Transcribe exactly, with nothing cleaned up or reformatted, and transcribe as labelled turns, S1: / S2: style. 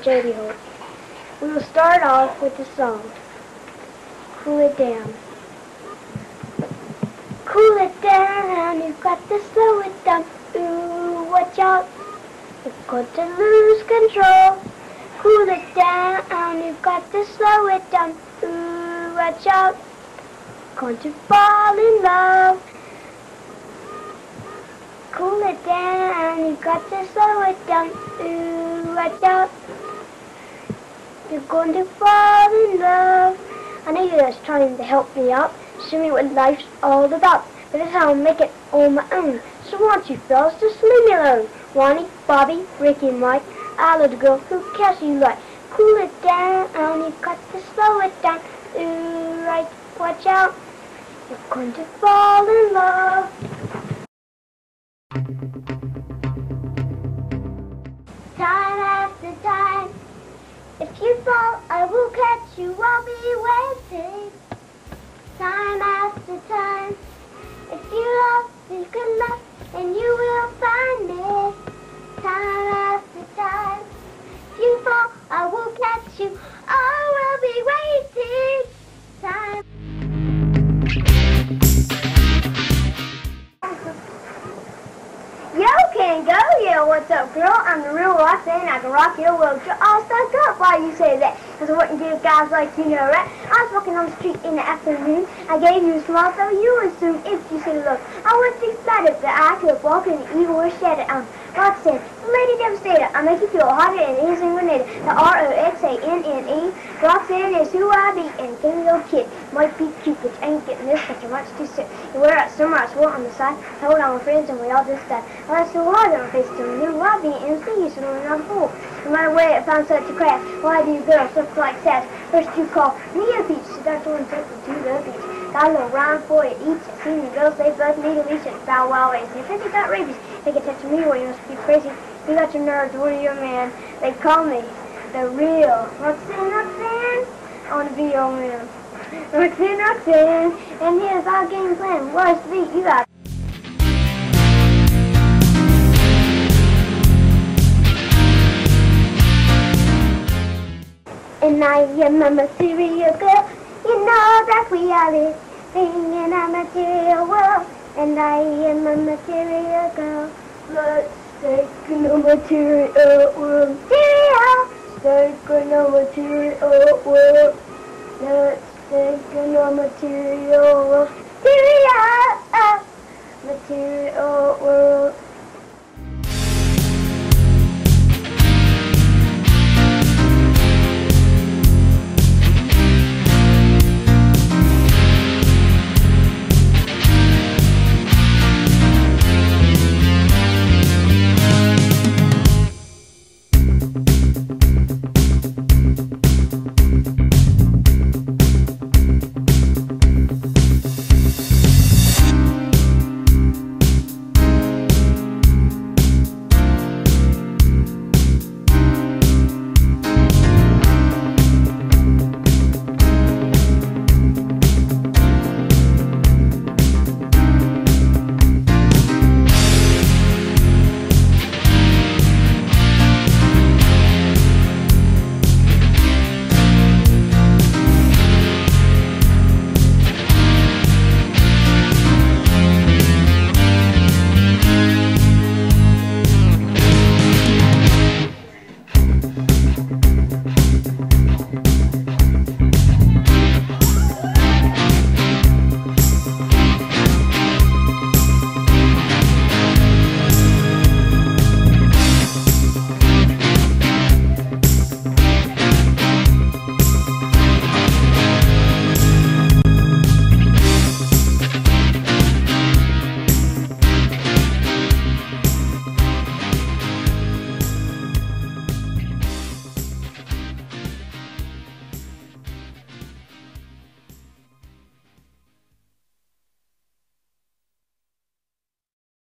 S1: Jody Hope. We will start off with the song, Cool It Down. Cool it down, you've got to slow it down. Ooh, watch out, you're going to lose control. Cool it down, you've got to slow it down. Ooh, watch out, you're going to fall in love. Cool it down, you've got to slow it down. Ooh, watch out, you're going to fall in love. I know you're just trying to help me out, show me what life's all about, but that's how I'll make it on my own. So why don't you fellas just leave me alone? Ronnie, Bobby, Ricky, and Mike, I love the girl who cares you like. Cool it down, you've got to slow it down. Ooh, right, watch out, you're going to fall in love. Time after time, if you fall, I will catch you, I'll be waiting. Time after time, if you love, you can love, and you will find me. Time after time, if you fall, I will catch you, I will be waiting. Time. Yo, can go, yeah, what's up, girl? I'm the real Roxanne, I can rock your world. You're all stuck up, why you say that? Because I wouldn't give guys like you know, right? I was walking on the street in the afternoon. I gave you a smile, so you assume if you said look. I wasn't excited that I could walk in the evil or shed it. I'm Roxanne, the lady devastator. I make you feel hotter than any single native. The R O X A N N E. Roxanne is who I be, and King Little Kid might be cute, but you ain't getting this because you're much too sick. You wear out so much wool on the side. Hold on, my friends, and we all just died. Well, that's so hard on my face to renew. Why be M C? You should learn another fool. No matter where I found such a craft, why do you girls look like sass? First you call me a peach, so that's one took me to the beach. Got a little rhyme for you each. Seen the girls, they both need a leash and bow wow ways. If you got rabies, they can touch me, or you must be crazy. You got your nerves, what are you, man? They call me the real Roxanne, Roxanne. I want to be your man. Roxanne, Roxanne. And here's our game plan. What's the beat? You got. And I am a material girl. You know that we are living in a material world. And I am a material girl. Let's take in a material world. Material. Take in a material world. Let's take in a material world.